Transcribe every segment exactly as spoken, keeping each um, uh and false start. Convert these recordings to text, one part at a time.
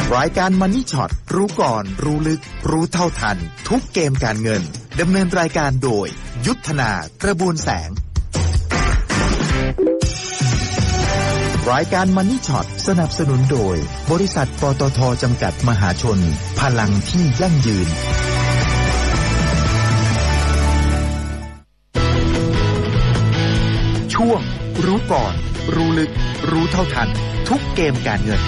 รายการ Money Shot รู้ก่อนรู้ลึกรู้เท่าทันทุกเกมการเงินดำเนินรายการโดยยุทธนากระบวนแสงรายการ Money Shot สนับสนุนโดยบริษัทปตท.จำกัดมหาชนพลังที่ยั่งยืนช่วงรู้ก่อนรู้ลึกรู้เท่าทันทุกเกมการเงิน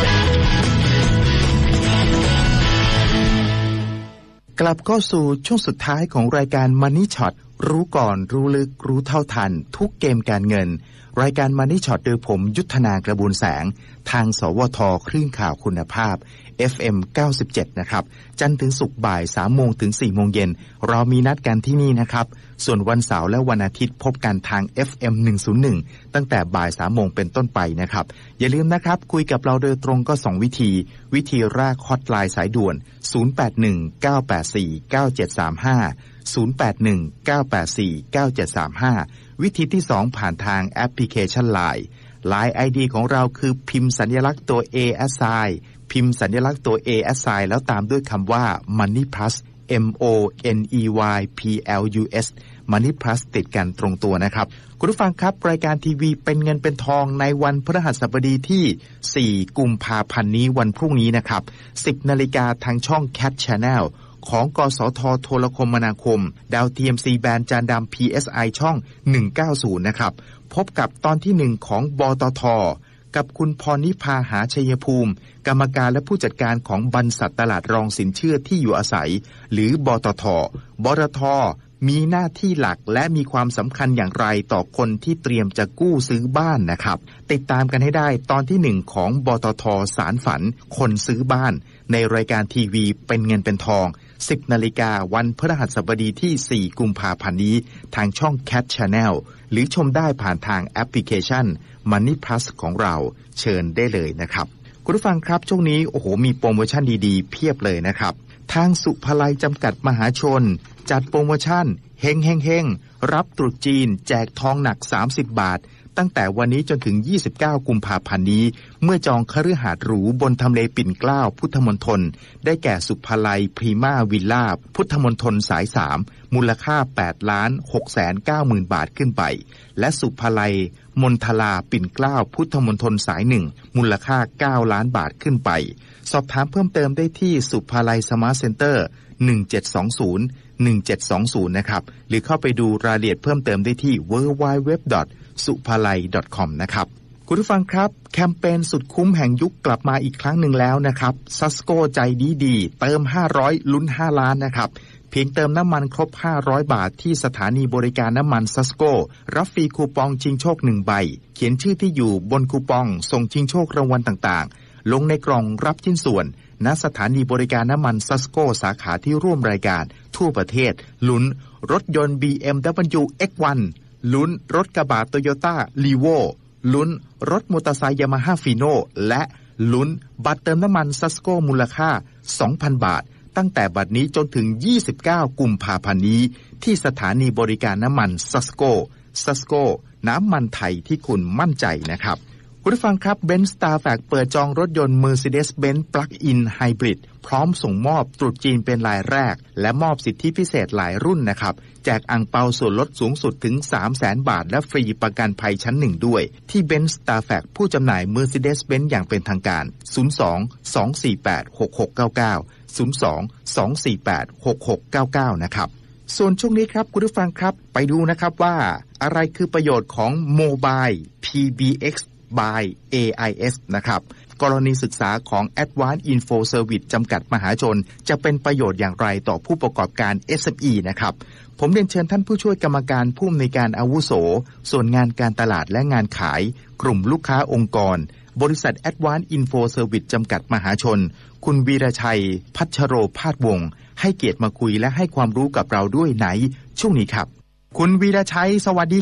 กลับเข้าสู่ช่วงสุดท้ายของรายการ Money Shot รู้ก่อนรู้ลึกรู้เท่าทันทุกเกมการเงินรายการ Money Shot โดยผมยุทธนากระบวนแสงทางสวทคลื่นข่าวคุณภาพ เอฟ เอ็ม เก้าสิบเจ็ด นะครับจันทร์ถึงศุกร์บ่าย สามโมงถึงสี่โมงเย็นเรามีนัดกันที่นี่นะครับส่วนวันเสาร์และวันอาทิตย์พบกันทาง เอฟ เอ็ม หนึ่งศูนย์หนึ่ง ตั้งแต่บ่าย สามโมงเป็นต้นไปนะครับอย่าลืมนะครับคุยกับเราโดยตรงก็สองวิธีวิธีแรกฮอตไลน์สายด่วนศูนย์ แปด หนึ่ง เก้า แปด สี่ เก้า เจ็ด สาม ห้า ศูนย์ แปด หนึ่ง เก้า แปด สี่ เก้า เจ็ด สาม ห้าวิธีที่สองผ่านทางแอปพลิเคชัน ไลน์ ไลน์ ไอ ดี ของเราคือพิมพ์สัญลักษณ์ตัว A as sign พิมพ์สัญลักษณ์ตัว A as sign แล้วตามด้วยคำว่า Money Plus M O N E Y P L U S Money Plus ติดกันตรงตัวนะครับคุณผู้ฟังครับรายการทีวีเป็นเงินเป็นทองในวันพฤหัสบดีที่สี่กุมภาพันธ์นี้วันพรุ่งนี้นะครับ สิบนาฬิกาทางช่อง Cat Channel ของกสทโทรคมนาคมดาวเทียม C Band จานดำ พี เอส ไอ ช่องหนึ่งเก้าศูนย์นะครับพบกับตอนที่หนึ่งของบตท.กับคุณพรนิพาหาชัยภูมิกรรมการและผู้จัดการของบรรษัทตลาดรองสินเชื่อที่อยู่อาศัยหรือบตท.บตท.มีหน้าที่หลักและมีความสำคัญอย่างไรต่อคนที่เตรียมจะกู้ซื้อบ้านนะครับติดตามกันให้ได้ตอนที่หนึ่งของบตท.สารฝันคนซื้อบ้านในรายการทีวีเป็นเงินเป็นทองสิบนาฬิกาวันพฤหัสบดีที่สี่กุมภาพันธ์นี้ทางช่อง Cat Channel หรือชมได้ผ่านทางแอปพลิเคชัน Money Plus ของเราเชิญได้เลยนะครับคุณผู้ฟังครับช่วงนี้โอ้โหมีโปรโมชั่นดีๆเพียบเลยนะครับทางสุภไลจำกัดมหาชนจัดโปรโมชั่นเฮงเฮงเฮงรับตรุษจีนแจกทองหนักสามสิบบาทตั้งแต่วันนี้จนถึงยี่สิบเก้ากุมภาพันธ์นี้เมื่อจองคฤหาสน์หรูบนทำเลปิ่นเกล้าพุทธมณฑลได้แก่สุภไลพรีมาวิลล่าพุทธมณฑลสายสามมูลค่าแปดล้านหกแสนเก้าหมื่นบาทขึ้นไปและสุภไลมณฑลาปิ่นเกล้าพุทธมณฑลสายหนึ่งมูลค่าเก้าล้านบาทขึ้นไปสอบถามเพิ่มเติมได้ที่สุภไลสมาร์ทเซ็นเตอร์หนึ่งเจ็ดสองศูนย์ หนึ่งเจ็ดสองศูนย์นะครับหรือเข้าไปดูรายละเอียดเพิ่มเติมได้ที่ ดับเบิลยู ดับเบิลยู ดับเบิลยู ดอท สุภไล ดอท คอม นะครับคุณผู้ฟังครับแคมเปญสุดคุ้มแห่งยุคกลับมาอีกครั้งหนึ่งแล้วนะครับซัสโกใจดีดีเติมห้าร้อยลุ้นห้าล้านนะครับเพียงเติมน้ำมันครบห้าร้อยบาทที่สถานีบริการน้ำมันซัสโกรับฟรีคูปองชิงโชคหนึ่งใบเขียนชื่อที่อยู่บนคูปองส่งชิงโชครางวัลต่างๆลงในกล่องรับชิ้นส่วนณสถานีบริการน้ำมันซัสโกสาขาที่ร่วมรายการทั่วประเทศลุ้นรถยนต์ บี เอ็ม ดับเบิลยู เอ็กซ์ วัน ลุ้นรถกระบะโตโยต้าลีโวลุ้นรถมอเตอร์ไซค์ยามาฮ่าฟีโน่และลุ้นบัตรเติมน้ำมันซัสโกมูลค่า สองพัน บาทตั้งแต่บัดนี้จนถึงยี่สิบเก้ากุมภาพันธ์นี้ที่สถานีบริการน้ำมันซัสโกซัสโกน้ำมันไทยที่คุณมั่นใจนะครับคุณผู้ฟังครับ Benz Starfax เปิดจองรถยนต์ Mercedes-Benz Plug-in Hybrid พร้อมส่งมอบตรุษจีนเป็นรายแรกและมอบสิทธิพิเศษหลายรุ่นนะครับแจกอั่งเปาส่วนลดสูงสุดถึง สามแสน บาทและฟรีประกันภัยชั้นหนึ่งด้วยที่ Benz Starfax ผู้จำหน่าย Mercedes-Benz อย่างเป็นทางการศูนย์ สอง สอง สี่ แปด หก หก เก้า เก้า ศูนย์ สอง สอง สี่ แปด หก หก เก้า เก้านะครับส่วนช่วงนี้ครับคุณผู้ฟังครับไปดูนะครับว่าอะไรคือประโยชน์ของ Mobile พี บี เอ็กซ์by เอ ไอ เอส นะครับกรณีศึกษาของ Advanced Info Service จำกัดมหาชนจะเป็นประโยชน์อย่างไรต่อผู้ประกอบการ เอส เอ็ม อี นะครับผมเรียนเชิญท่านผู้ช่วยกรรมการผู้อำนวยการอาวุโสส่วนงานการตลาดและงานขายกลุ่มลูกค้าองค์กรบริษัท Advanced Info Service จำกัดมหาชนคุณวีรชัยพัชโรภาสวงศ์ให้เกียรติมาคุยและให้ความรู้กับเราด้วยในช่วงนี้ครับคุณวีรชัยสวัสดีครับ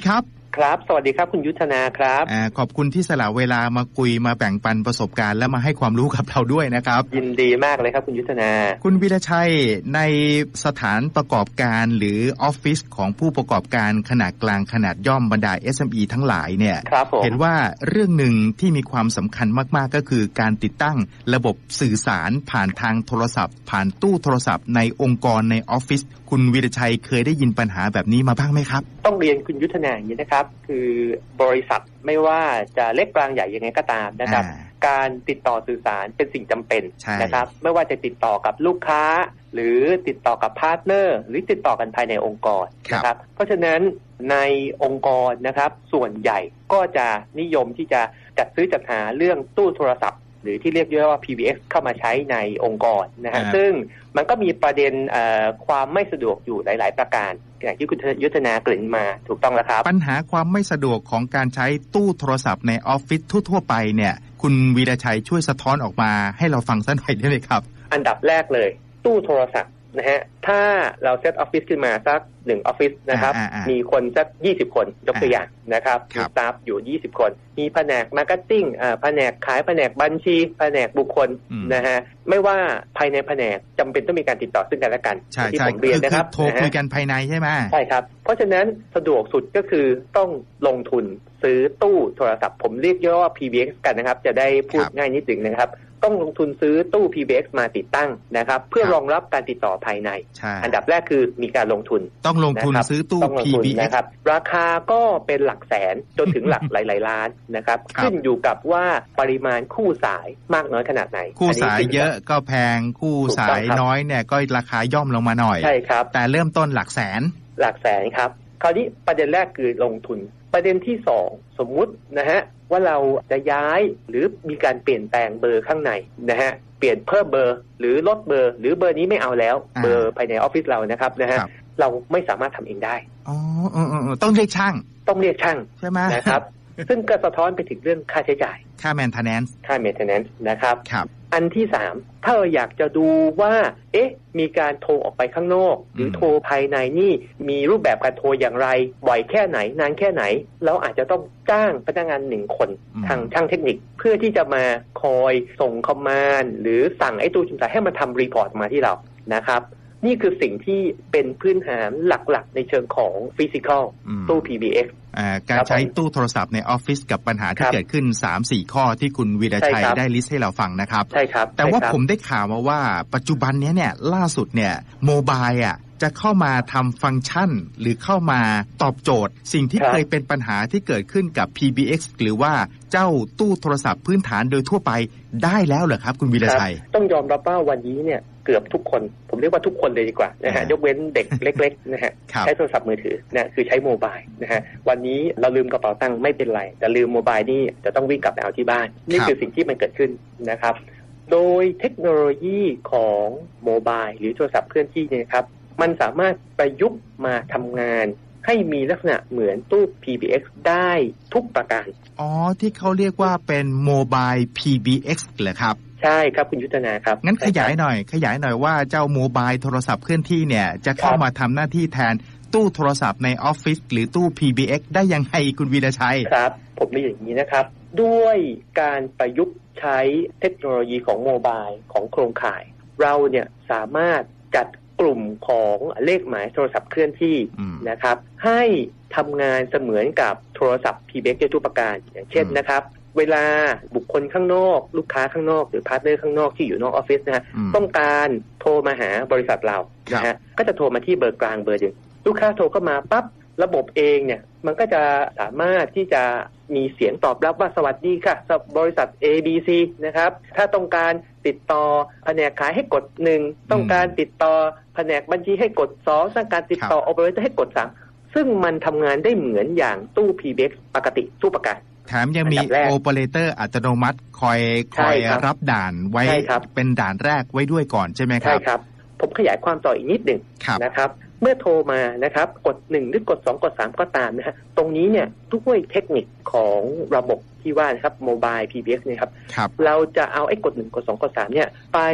ครับสวัสดีครับคุณยุทธนาครับอ่าขอบคุณที่สละเวลามาคุยมาแบ่งปันประสบการณ์และมาให้ความรู้กับเราด้วยนะครับยินดีมากเลยครับคุณยุทธนาคุณวีรชัยในสถานประกอบการหรือออฟฟิศของผู้ประกอบการขนาดกลางขนาดย่อมบรรดา เอส เอ็ม อี ทั้งหลายเนี่ยเห็นว่าเรื่องหนึ่งที่มีความสำคัญมากๆก็คือการติดตั้งระบบสื่อสารผ่านทางโทรศัพท์ผ่านตู้โทรศัพท์ในองค์กรในออฟฟิศคุณวีรชัยเคยได้ยินปัญหาแบบนี้มาบ้างไหมครับต้องเรียนคุณยุทธนาอย่างนี้นะครับคือบริษัทไม่ว่าจะเล็กกลางใหญ่ยังไงก็ตามนะครับการติดต่อสื่อสารเป็นสิ่งจำเป็นนะครับไม่ว่าจะติดต่อกับลูกค้าหรือติดต่อกับพาร์ทเนอร์หรือติดต่อกันภายในองค์กรนะครับเพราะฉะนั้นในองค์กรนะครับส่วนใหญ่ก็จะนิยมที่จะจัดซื้อจัดหาเรื่องตู้โทรศัพท์หรือที่เรียกย่อว่า พี บี เอ็กซ์ เข้ามาใช้ในองค์กรนะฮะซึ่งมันก็มีประเด็นความไม่สะดวกอยู่หลายๆประการอย่างที่คุณยุทธนาเกริ่นมาถูกต้องแล้วครับปัญหาความไม่สะดวกของการใช้ตู้โทรศัพท์ในออฟฟิศทั่วๆไปเนี่ยคุณวีรชัยช่วยสะท้อนออกมาให้เราฟังสักหน่อยได้ไหมครับอันดับแรกเลยตู้โทรศัพท์นะฮะถ้าเราเซตออฟฟิศขึ้นมาสักหนึ่งออฟฟิศนะครับมีคนสักยี่สิบคนยกตัวอย่างนะครับมีสตาฟอยู่ยี่สิบคนมีแผนกมาร์เก็ตติ้งอ่าแผนกขายแผนกบัญชีแผนกบุคคลนะฮะไม่ว่าภายในแผนกจำเป็นต้องมีการติดต่อซึ่งกันและกันที่ผมเรียนนะครับโทรคุยกันภายในใช่ไหมใช่ครับเพราะฉะนั้นสะดวกสุดก็คือต้องลงทุนซื้อตู้โทรศัพท์ผมเรียกย่อว่า พี บี เอ็กซ์ กันนะครับจะได้พูดง่ายนิดหนึ่งนะครับต้องลงทุนซื้อตู้ พี บี เอ็กซ์ มาติดตั้งนะครับเพื่อรองรับการติดต่อภายในอันดับแรกคือมีการลงทุนต้องลงทุนซื้อตู้ พี บี เอ็กซ์นะครับราคาก็เป็นหลักแสนจนถึงหลักหลายๆล้านนะครับขึ้นอยู่กับว่าปริมาณคู่สายมากน้อยขนาดไหนคู่สายเยอะก็แพงคู่สายน้อยเนี่ยก็ราคาย่อมลงมาหน่อยใช่ครับแต่เริ่มต้นหลักแสนหลักแสนครับคราวนี้ประเด็นแรกคือลงทุนประเด็นที่สองสมมุตินะฮะว่าเราจะย้ายหรือมีการเปลี่ยนแปลงเบอร์ข้างในนะฮะเปลี่ยนเพิ่มเบอร์หรือลดเบอร์หรือเบอร์นี้ไม่เอาแล้วเบอร์ภายในออฟฟิศเรานะครับนะฮะเราไม่สามารถทำเองได้อ๋อต้องเรียกช่างต้องเรียกช่างใช่ไหมนะครับซึ่งก็สะท้อนไปถึงเรื่องค่าใช้จ่ายค่า maintenance ค่า maintenance นะครับครับอันที่สามถ้าเราอยากจะดูว่าเอ๊ะมีการโทรออกไปข้างนอกหรือโทรภายในนี่มีรูปแบบการโทรอย่างไรบ่อยแค่ไหนนานแค่ไหนเราอาจจะต้องจ้างพนักงานหนึ่งคนทางช่างเทคนิคเพื่อที่จะมาคอยส่งคอมมานด์หรือสั่งไอ้ตู้จุ่มสายให้มาทำรีพอร์ตมาที่เรานะครับนี่คือสิ่งที่เป็นพื้นฐานหลักๆในเชิงของฟิสิกอลตู้ พี บี เอ็กซ์การใช้ตู้โทรศัพท์ในออฟฟิศกับปัญหาที่เกิดขึ้น สามสี่ ข้อที่คุณวีรชัยได้ลิสต์ให้เราฟังนะครับใช่ครับแต่ว่าผมได้ข่าวมาว่าปัจจุบันนี้เนี่ยล่าสุดเนี่ยโมบายอ่ะจะเข้ามาทำฟังก์ชันหรือเข้ามาตอบโจทย์สิ่งที่เคยเป็นปัญหาที่เกิดขึ้นกับ พี บี เอ็กซ์ หรือว่าเจ้าตู้โทรศัพท์พื้นฐานโดยทั่วไปได้แล้วเหรอครับคุณวีรชัยต้องยอมรับว่าวันนี้เนี่ยเกือบทุกคนผมเรียกว่าทุกคนเลยดีกว่านะฮะยกเว้นเด็กเล็กๆนะฮะใช้โทรศัพท์มือถือนะคือใช้โมบายนะฮะวันนี้เราลืมกระเป๋าตังค์ไม่เป็นไรแต่ลืมโมบายนี่จะต้องวิ่งกลับไปเอาที่บ้านนี่คือสิ่งที่มันเกิดขึ้นนะครับโดยเทคโนโลยีของโมบายหรือโทรศัพท์เคลื่อนที่เนี่ยครับมันสามารถประยุกต์มาทำงานให้มีลักษณะเหมือนตู้ พี บี เอ็กซ์ ได้ทุกประการอ๋อที่เขาเรียกว่าเป็นโมบาย พี บี เอ็กซ์ เหรอครับใช่ครับคุณยุทธนาครับงั้นขยายหน่อยขยายหน่อยว่าเจ้าโมบายโทรศัพท์เคลื่อนที่เนี่ยจะเข้ามาทำหน้าที่แทนตู้โทรศัพท์ในออฟฟิศหรือตู้ พี บี เอ็กซ์ ได้ยังไงคุณวีรชัยครับผมเรียนอย่างนี้นะครับด้วยการประยุกต์ใช้เทคโนโลยีของโมบายของโครงข่ายเราเนี่ยสามารถจัดกลุ่มของเลขหมายโทรศัพท์เคลื่อนที่นะครับให้ทำงานเสมือนกับโทรศัพท์ พี บี เอ็กซ์ ได้ทุกประการอย่างเช่นนะครับเวลาบุคคลข้างนอกลูกค้าข้างนอกหรือพาร์ทเนอร์ข้างนอกที่อยู่นอกออฟฟิศนะฮะต้องการโทรมาหาบริษัทเรานะฮะก็จะโทรมาที่เบอร์กลางเบอร์หนึ่งลูกค้าโทรเข้ามาปั๊บระบบเองเนี่ยมันก็จะสามารถที่จะมีเสียงตอบรับว่าสวัสดีค่ะบริษัท เอ บี ซี นะครับถ้าต้องการติดต่อแผนกขายให้กดหนึ่งต้องการติดต่อแผนกบัญชีให้กดสองต้องการติดต่อโอเปอเรเตอร์ให้กดสามซึ่งมันทำงานได้เหมือนอย่างตู้ พี บี เอ็กซ์ ปกติทุกประการแถมยังมีโอเปอเรเตอร์อัตโนมัติคอยคอยรับด่านไว้เป็นด่านแรกไว้ด้วยก่อนใช่ไหมครับใช่ครับผมขยายความต่ออีกนิดหนึ่งนะครับเมื่อโทรมานะครับกดหนึ่งหรือกดสองกดสามก็ตามนะฮะตรงนี้เนี่ยด้วยเทคนิคของระบบที่ว่านะครับโมบาย พี บี เอ็กซ์ เนี่ยครับเราจะเอาไอ้กดหนึ่งกดสองกดสามเนี่ยไป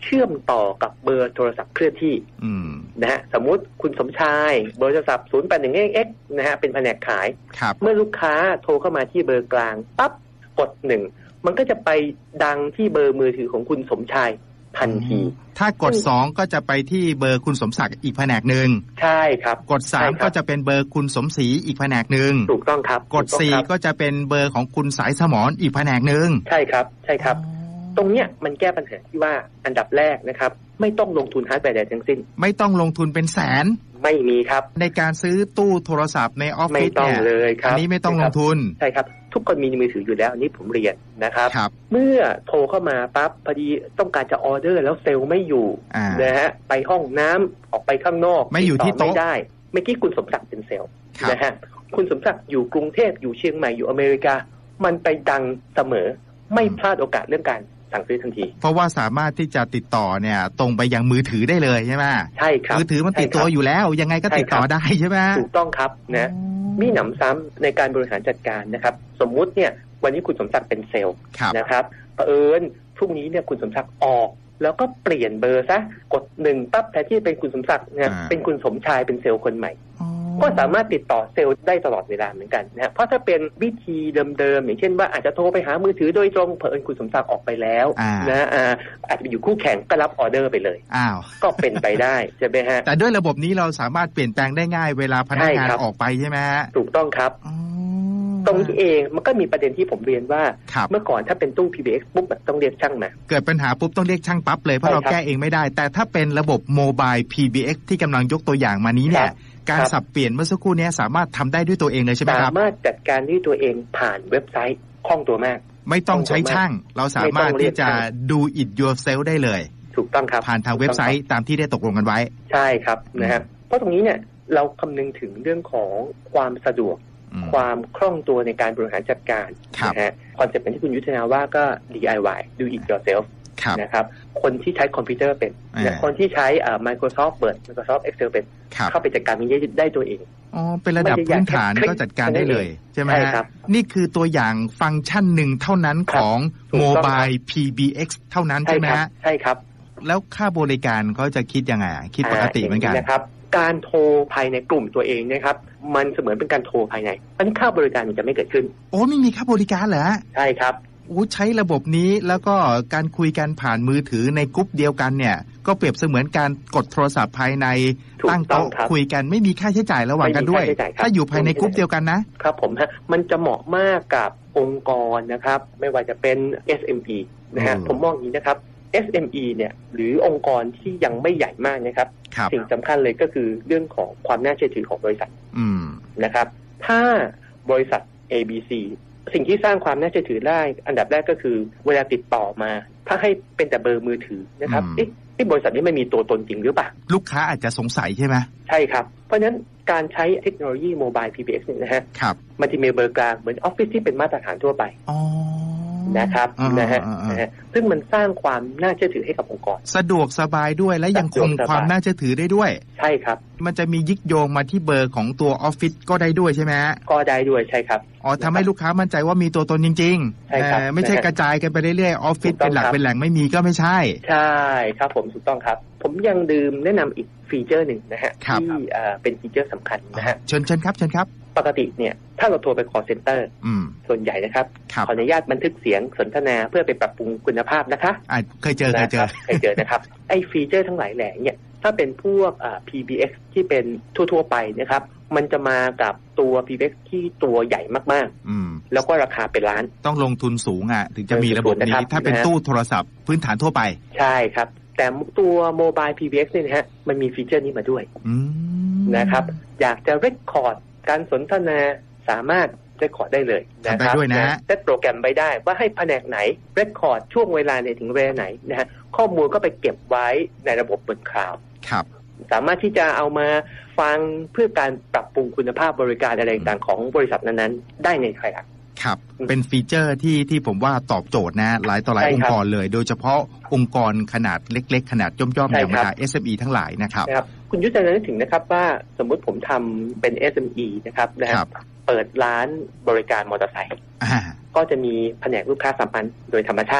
เชื่อมต่อกับเบอร์โทรศัพท์เคลื่อนที่นะฮะสมมุติคุณสมชายเบอร์โทรศัพท์ศูนย์ แปด หนึ่ง เอ็กซ์ เอ็กซ์ นะฮะเป็นแผนกขายเมื่อลูกค้าโทรเข้ามาที่เบอร์กลางปั๊บกดหนึ่งมันก็จะไปดังที่เบอร์มือถือของคุณสมชายทันทีถ้ากดสองก็จะไปที่เบอร์คุณสมศักดิ์อีกแผนกหนึ่งใช่ครับกดสามก็จะเป็นเบอร์คุณสมศรีอีกแผนกหนึ่งถูกต้องครับกดสี่ก็จะเป็นเบอร์ของคุณสายสมรอีกแผนกหนึ่งใช่ครับใช่ครับตรงเนี้ยมันแก้ปัญหาที่ว่าอันดับแรกนะครับไม่ต้องลงทุนฮาร์ดแวร์ใดทั้งสิ้นไม่ต้องลงทุนเป็นแสนไม่มีครับในการซื้อตู้โทรศัพท์ในออฟฟิศเนี่ยไม่ต้องเลยครับอันนี้ไม่ต้องลงทุนใช่ครับทุกคนมีมือถืออยู่แล้วอันนี้ผมเรียนนะครับเมื่อโทรเข้ามาปั๊บพอดีต้องการจะออเดอร์แล้วเซลล์ไม่อยู่นะฮะไปห้องน้ำออกไปข้างนอกไม่อยู่ที่โต๊ะไม่ได้เมื่อกี้คุณสมศักดิ์เป็นเซลล์นะฮะคุณสมศักดิ์อยู่กรุงเทพอยู่เชียงใหม่อยู่อเมริกามันไปดังเสมอไม่พลาดโอกาสเรื่องการสั่งซื้อทันทีเพราะว่าสามารถที่จะติดต่อเนี่ยตรงไปยังมือถือได้เลยใช่ไหมใช่ครับมือถือมันติดตัวอยู่แล้วยังไงก็ติดต่อได้ใช่ไหมถูกต้องครับนะมีหนำซ้ำในการบริหารจัดการนะครับสมมุติเนี่ยวันนี้คุณสมศักดิ์เป็นเซลล์นะครับเผอิญพรุ่งนี้เนี่ยคุณสมศักดิ์ออกแล้วก็เปลี่ยนเบอร์ซะกดหนึ่งปั๊บแทนที่เป็นคุณสมศักดิ์เนี่ยเป็นคุณสมชายเป็นเซลล์คนใหม่ก็สามารถติดต่อเซลล์ได้ตลอดเวลาเหมือนกันนะเพราะถ้าเป็นวิธีเดิมๆอย่างเช่นว่าอาจจะโทรไปหามือถือโดยตรงเผอิญคุณสมศักดิ์ออกไปแล้วนะอาจจะไปอยู่คู่แข่งก็รับออเดอร์ไปเลยอ้าวก็เป็นไปได้ใช่ไหมฮะแต่ด้วยระบบนี้เราสามารถเปลี่ยนแปลงได้ง่ายเวลาพนักงานออกไปใช่ไหมฮะถูกต้องครับตรงนี้เองมันก็มีประเด็นที่ผมเรียนว่าเมื่อก่อนถ้าเป็นตู้ พี บี เอ็กซ์ ปุ๊บต้องเรียกช่างมาเกิดปัญหาปุ๊บต้องเรียกช่างปั๊บเลยเพราะเราแก้เองไม่ได้แต่ถ้าเป็นระบบโมบาย พี บี เอ็กซ์ ที่กำลังยกตัวอย่างมานี้เนี่ยการสับเปลี่ยนเมื่อสักครู่นี้สามารถทำได้ด้วยตัวเองเลยใช่ไหมครับสามารถจัดการด้วยตัวเองผ่านเว็บไซต์คล่องตัวมากไม่ต้องใช้ช่างเราสามารถที่จะ do it yourself ได้เลยถูกต้องครับผ่านทางเว็บไซต์ตามที่ได้ตกลงกันไว้ใช่ครับนะครับเพราะตรงนี้เนี่ยเราคำนึงถึงเรื่องของความสะดวกความคล่องตัวในการบริหารจัดการนะฮะคอนเซ็ปต์ที่คุณยุทธนาว่าก็ ดี ไอ วาย do it yourself นะครับคนที่ใช้คอมพิวเตอร์เป็นและคนที่ใช้อ่า Microsoft Word Microsoft Excel เป็นเข้าไปจัดการมันได้ตัวเองอ๋อเป็นระดับพื้นฐานก็จัดการได้เลยใช่ไหมครับนี่คือตัวอย่างฟังก์ชันหนึ่งเท่านั้นของ Mobile พี บี เอ็กซ์ เท่านั้นใช่ไหมฮะใช่ครับแล้วค่าบริการเขาจะคิดยังไงคิดปกติเหมือนกันนะครับการโทรภายในกลุ่มตัวเองนะครับมันเสมือนเป็นการโทรภายในอันนี้ค่าบริการมันจะไม่เกิดขึ้นโอ้ไม่มีค่าบริการเหรอใช่ครับโอ้ใช้ระบบนี้แล้วก็การคุยกันผ่านมือถือในกลุ่มเดียวกันเนี่ยก็เปรียบเสมือนการกดโทรศัพท์ภายในตั้งโต๊ะคุยกันไม่มีค่าใช้จ่ายระหว่างกันด้วยถ้าอยู่ภายในกลุ่มเดียวกันนะครับผมฮะมันจะเหมาะมากกับองค์กรนะครับไม่ว่าจะเป็น เอส เอ็ม อี นะฮะผมมองอย่างนี้นะครับ เอส เอ็ม อี เนี่ยหรือองค์กรที่ยังไม่ใหญ่มากนะครับสิ่งสำคัญเลยก็คือเรื่องของความน่าเชื่อถือของบริษัทนะครับถ้าบริษัท เอ บี ซี สิ่งที่สร้างความน่าเชื่อถือได้อันดับแรกก็คือเวลาติดต่อมาถ้าให้เป็นแต่เบอร์มือถือนะครับเอ๊ะที่บริษัทนี้ไม่มีตัวตนจริงหรือเปล่าลูกค้าอาจจะสงสัยใช่ไหมใช่ครับเพราะฉะนั้นการใช้เทคโนโลยีโมบาย พี บี เอ็กซ์ เนี่ยนะฮะมันจะมีเบอร์กลางเหมือนออฟฟิศที่เป็นมาตรฐานทั่วไปนะครับนะฮะซึ่งมันสร้างความน่าเชื่อถือให้กับองค์กรสะดวกสบายด้วยและยังคงความน่าเชื่อถือได้ด้วยใช่ครับมันจะมียึกโยงมาที่เบอร์ของตัวออฟฟิศก็ได้ด้วยใช่ไหมก็ได้ด้วยใช่ครับอ๋อทำให้ลูกค้ามั่นใจว่ามีตัวตนจริงๆใช่ครับไม่ใช่กระจายกันไปเรื่อยๆออฟฟิศเป็นหลักเป็นแหล่งไม่มีก็ไม่ใช่ใช่ครับผมถูกต้องครับผมยังดื่มแนะนำอีกฟีเจอร์หนึ่งนะฮะที่เป็นฟีเจอร์สำคัญนะฮะเชิญเชิญครับเชิญครับปกติเนี่ยถ้าเราโทรไป call center ส่วนใหญ่นะครับขออนุญาตบันทึกเสียงสนทนาเพื่อไปปรับปรุงคุณภาพนะคะอ่าเคยเจอเคยเจอเคยเจอนะครับไอ้ฟีเจอร์ทั้งหลายแหล่เนี่ยถ้าเป็นพวกอ่า พี บี เอ็กซ์ ที่เป็นทั่วๆไปนะครับมันจะมากับตัว พี บี เอ็กซ์ ที่ตัวใหญ่มากๆแล้วก็ราคาเป็นล้านต้องลงทุนสูงอ่ะถึงจะมีระบบนี้ถ้าเป็นตู้โทรศัพท์พื้นฐานทั่วไปใช่ครับแต่ตัวโมบาย พี บี เอ็กซ์ เนี่ยนะฮะมันมีฟีเจอร์นี้มาด้วยนะครับอยากจะเรคคอร์ดการสนทนาสามารถเรคคอร์ดได้เลยนะครับเซตโปรแกรมไปได้ว่าให้แผนกไหนเรคคอร์ดช่วงเวลาในถึงเวลาไหนนะฮะข้อมูลก็ไปเก็บไว้ในระบบบนคลาวด์สามารถที่จะเอามาฟังเพื่อการปรับปรุงคุณภาพบริการอะไรต่างๆของบริษัทนั้นๆได้ในภายหลังครับเป็นฟีเจอร์ที่ที่ผมว่าตอบโจทย์นะหลายต่อหลายองค์กรเลยโดยเฉพาะองค์กรขนาดเล็กๆขนาดย่อมๆอย่างบรรดา เอส เอ็ม อี ทั้งหลายนะครับคุณยุทธนานึกถึงนะครับว่าสมมุติผมทำเป็น เอส เอ็ม อี นะครับนะครับเปิดร้านบริการมอเตอร์ไซค์ก็จะมีแผนกลูกค้าสัมพันธ์โดยธรรมชาติ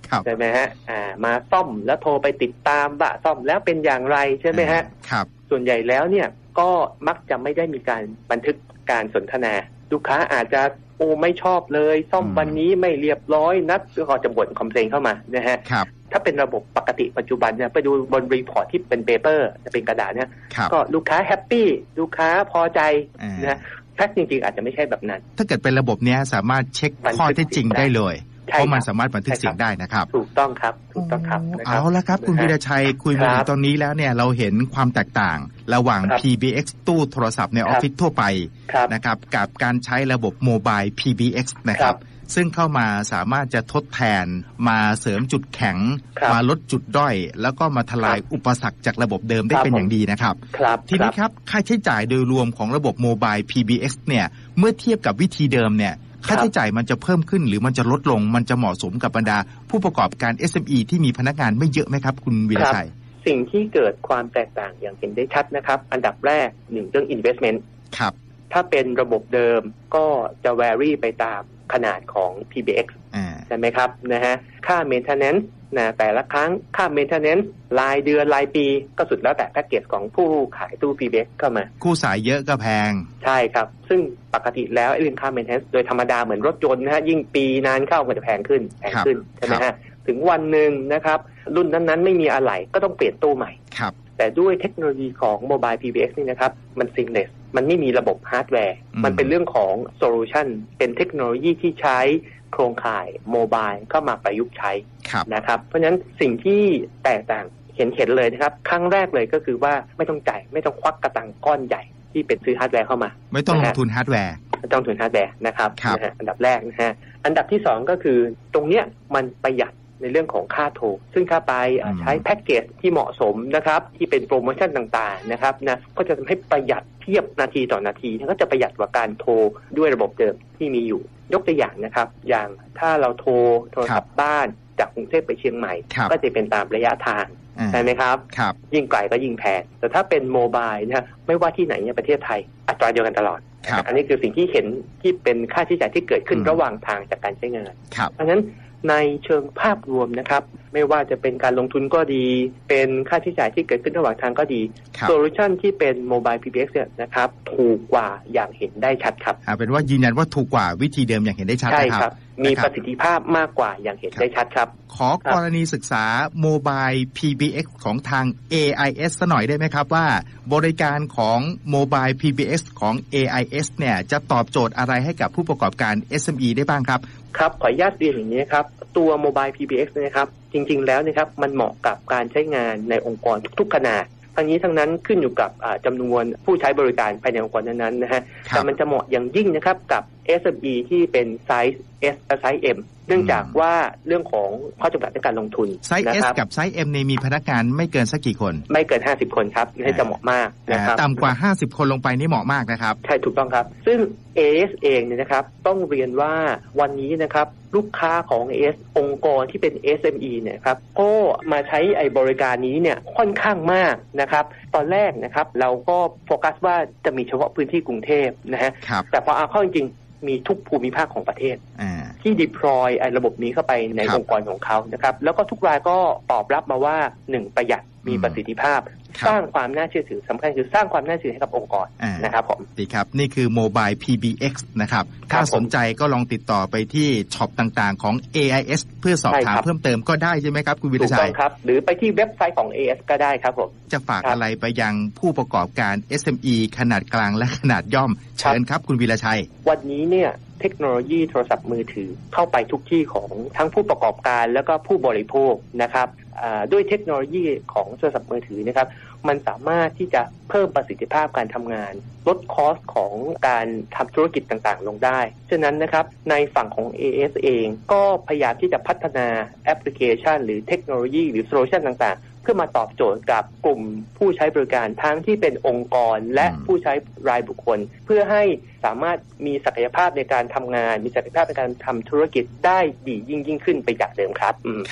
ใช่ไหมฮะอ่ามาซ่อมแล้วโทรไปติดตามว่าซ่อมแล้วเป็นอย่างไรใช่ไหมฮะครับส่วนใหญ่แล้วเนี่ยก็มักจะไม่ได้มีการบันทึกการสนทนาลูกค้าอาจจะโอ้ไม่ชอบเลยซ่อมวันนี้ไม่เรียบร้อยนัดก็จะบ่นคอมเพลนเข้ามานะฮะถ้าเป็นระบบปกติปัจจุบันเนี่ยไปดูบนรีพอร์ตที่เป็นเปเปอร์จะเป็นกระดาษเนี่ยก็ลูกค้าแฮปปี้ลูกค้าพอใจนะแท็กจริงๆอาจจะไม่ใช่แบบนั้นถ้าเกิดเป็นระบบนี้สามารถเช็คข้อเท็จจริงได้เลยเพราะมันสามารถบันทึกเสียงได้นะครับถูกต้องครับถูกต้องครับเอาละครับคุณวีรชัยคุยมาถึงตอนนี้แล้วเนี่ยเราเห็นความแตกต่างระหว่าง พี บี เอ็กซ์ ตู้โทรศัพท์ในออฟฟิศทั่วไปนะครับกับการใช้ระบบโมบาย พี บี เอ็กซ์ นะครับซึ่งเข้ามาสามารถจะทดแทนมาเสริมจุดแข็งมาลดจุดด้อยแล้วก็มาทลายอุปสรรคจากระบบเดิมได้เป็นอย่างดีนะครับทีนี้ครับค่าใช้จ่ายโดยรวมของระบบโมบาย พี บี เอ็กซ์ เนี่ยเมื่อเทียบกับวิธีเดิมเนี่ยค่าใช้จ่ายมันจะเพิ่มขึ้นหรือมันจะลดลงมันจะเหมาะสมกับบรรดาผู้ประกอบการ เอส เอ็ม อี ที่มีพนักงานไม่เยอะไหมครับคุณวีรชัยสิ่งที่เกิดความแตกต่างอย่างเห็นได้ชัดนะครับอันดับแรกหนึ่งเรื่อง investment ครับถ้าเป็นระบบเดิมก็จะ vary ไปตามขนาดของ พี บี เอ็กซ์ ใช่ไหมครับนะฮะค่า maintenance นะแต่ละครั้งค่า maintenance รายเดือนรายปีก็สุดแล้วแต่แพ็กเกจของผู้ขายตู้ พี บี เอ็กซ์ เข้ามาคู่สายเยอะก็แพงใช่ครับซึ่งปกติแล้วเรื่องค่า maintenance โดยธรรมดาเหมือนรถยนต์นะฮะยิ่งปีนานเข้ามันจะแพงขึ้นแพงขึ้นใช่ไหมฮะถึงวันหนึ่งนะครับรุ่นนั้นๆไม่มีอะไรก็ต้องเปลี่ยนตู้ใหม่ครับแต่ด้วยเทคโนโลยีของ Mobile พี บี เอ็กซ์ นี่นะครับมัน seamless มันไม่มีระบบฮาร์ดแวร์มันเป็นเรื่องของโซลูชันเป็นเทคโนโลยีที่ใช้โครงข่ายโมบายเข้ามาประยุกต์ใช้นะครับเพราะฉะนั้นสิ่งที่แตกต่างเห็นๆเลยนะครับครั้งแรกเลยก็คือว่าไม่ต้องจ่ายไม่ต้องควักกระตังก้อนใหญ่ที่เป็นซื้อฮาร์ดแวร์เข้ามาไม่ต้องลงทุนฮาร์ดแวร์ไม่ต้องลงทุนฮาร์ดแวร์นะครับนะฮะอันดับแรกนะฮะอันดับที่สองก็คือตรงเนี้ยมันประหยัดในเรื่องของค่าโทรซึ่งถ้าไปใช้แพ็กเกจที่เหมาะสมนะครับที่เป็นโปรโมชั่นต่างๆนะครับนะก็จะทำให้ประหยัดเทียบนาทีต่อนาทีก็จะประหยัดกว่าการโทรด้วยระบบเดิมที่มีอยู่ยกตัวอย่างนะครับอย่างถ้าเราโทรโทรศัพท์บ้านจากกรุงเทพไปเชียงใหม่ก็จะเป็นตามระยะทางใช่ไหมครับยิ่งไกลก็ยิ่งแพงแต่ถ้าเป็นโมบายนะไม่ว่าที่ไหนในประเทศไทยอัตราเดียวกันตลอดอันนี้คือสิ่งที่เห็นที่เป็นค่าใช้จ่ายที่เกิดขึ้นระหว่างทางจากการใช้งานเพราะฉะนั้นในเชิงภาพรวมนะครับไม่ว่าจะเป็นการลงทุนก็ดีเป็นค่าใช้จ่ายที่เกิดขึ้นระหว่างทางก็ดีโซลูชันที่เป็นโมบาย พี บี เอ็กซ์ เนี่ยนะครับถูกกว่าอย่างเห็นได้ชัดครับอ่าเป็นว่ายืนยันว่าถูกกว่าวิธีเดิมอย่างเห็นได้ชัดนะครับมีประสิทธิภาพมากกว่าอย่างเห็นได้ชัดครับขอกรณีศึกษาโมบาย พี บี เอ็กซ์ ของทาง เอ ไอ เอส ซะหน่อยได้ไหมครับว่าบริการของโมบาย พี บี เอ็กซ์ ของ เอ ไอ เอส เนี่ยจะตอบโจทย์อะไรให้กับผู้ประกอบการ เอส เอ็ม อี ได้บ้างครับครับขออนุญาตเรียนอย่างนี้ครับตัวโมบาย พี บี เอ็กซ์ นะครับจริงๆแล้วนะครับมันเหมาะกับการใช้งานในองค์กรทุกๆขนาดทั้งนี้ทั้งนั้นขึ้นอยู่กับจำนวนผู้ใช้บริการภายในองค์กรนั้นๆนะฮะแต่มันจะเหมาะอย่างยิ่งนะครับกับ เอส เอ็ม อี ที่เป็นไซส์ S และไซส์ M เนื่องจากว่าเรื่องของข้อจำกัดในการลงทุนไซส์ S กับไซส์ M ในมีพนักงานไม่เกินสักกี่คนไม่เกินห้าสิบคนครับให้จะเหมาะมากนะครับต่ำกว่าห้าสิบคนลงไปนี่เหมาะมากนะครับใช่ถูกต้องครับซึ่ง เอ เอส เองเนี่ยนะครับต้องเรียนว่าวันนี้นะครับลูกค้าของ เอ เอส องค์กรที่เป็น เอส เอ็ม อี เนี่ยครับก็มาใช้ไอ้บริการนี้เนี่ยค่อนข้างมากนะครับตอนแรกนะครับเราก็โฟกัสว่าจะมีเฉพาะพื้นที่กรุงเทพนะฮะแต่พอเอาเข้าจริงมีทุกภูมิภาคของประเทศที่ deploy ไอ้ระบบนี้เข้าไปในองค์กรของเขานะครับแล้วก็ทุกรายก็ตอบรับมาว่าหนึ่งประหยัดมีประสิทธิภาพสร้างความน่าเชื่อถือสำคัญคือสร้างความน่าเชื่อถือให้กับองค์กรนะครับผมดีครับนี่คือ Mobile พี บี เอ็กซ์ นะครับถ้าสนใจก็ลองติดต่อไปที่ช็อปต่างๆของ เอ ไอ เอส เพื่อสอบถามเพิ่มเติมก็ได้ใช่ไหมครับคุณวิรชัยถูกต้องครับหรือไปที่เว็บไซต์ของ เอ เอส ก็ได้ครับผมจะฝากอะไรไปยังผู้ประกอบการ เอส เอ็ม อี ขนาดกลางและขนาดย่อมเชิญครับคุณวิรชัยวันนี้เนี่ยเทคโนโลยีโทรศัพท์มือถือเข้าไปทุกที่ของทั้งผู้ประกอบการแล้วก็ผู้บริโภคนะครับด้วยเทคโนโลยีของโทรศัพท์มือถือนะครับมันสามารถที่จะเพิ่มประสิทธิภาพการทำงานลดคอสของการทำธุรกิจต่างๆลงได้ฉะนั้นนะครับในฝั่งของ เอ เอส เองก็พยายามที่จะพัฒนาแอปพลิเคชันหรือเทคโนโลยีหรือโซลูชันต่างๆเพื่อมาตอบโจทย์กับกลุ่มผู้ใช้บริการทั้งที่เป็นองค์กรและผู้ใช้รายบุคคลเพื่อให้สามารถมีศักยภาพในการทำงานมีศักยภาพในการทำธุรกิจได้ดียิ่งยิ่งขึ้นไปจากเดิมครับครับ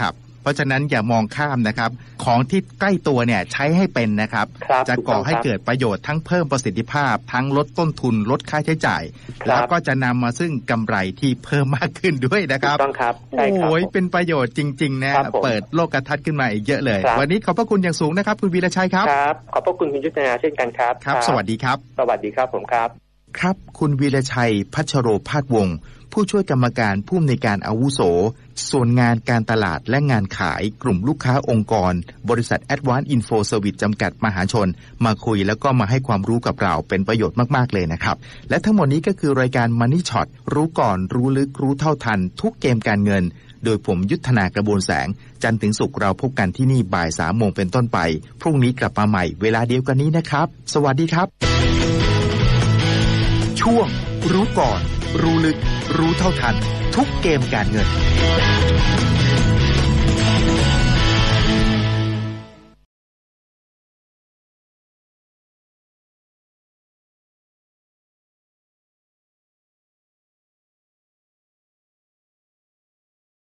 เพราะฉะนั้นอย่ามองข้ามนะครับของที่ใกล้ตัวเนี่ยใช้ให้เป็นนะครับจะก่อให้เกิดประโยชน์ทั้งเพิ่มประสิทธิภาพทั้งลดต้นทุนลดค่าใช้จ่ายแล้วก็จะนำมาซึ่งกำไรที่เพิ่มมากขึ้นด้วยนะครับต้องครับใช่ครับโอ้ยเป็นประโยชน์จริงๆนะเปิดโลกทัศน์ขึ้นมาอีกเยอะเลยวันนี้ขอบพระคุณอย่างสูงนะครับคุณวีรชัยครับครับขอบพระคุณคุณยุทธนาเช่นกันครับครับสวัสดีครับสวัสดีครับผมครับครับคุณวีรชัยพัชโรภาสวงศ์ผู้ช่วยกรรมการผู้อำนวยการอาวุโสส่วนงานการตลาดและงานขายกลุ่มลูกค้าองค์กรบริษัท Advanced Info Service จำกัดมหาชนมาคุยแล้วก็มาให้ความรู้กับเราเป็นประโยชน์มากๆเลยนะครับและทั้งหมดนี้ก็คือรายการ Money Shot รู้ก่อนรู้ลึกรู้เท่าทันทุกเกมการเงินโดยผมยุทธนากระบวนแสงจันทร์ถึงศุกร์เราพบกันที่นี่บ่ายสามโมงเป็นต้นไปพรุ่งนี้กลับมาใหม่เวลาเดียวกันนี้นะครับสวัสดีครับช่วงรู้ก่อนรู้ลึกรู้เท่าทันทุกเกมการเงิน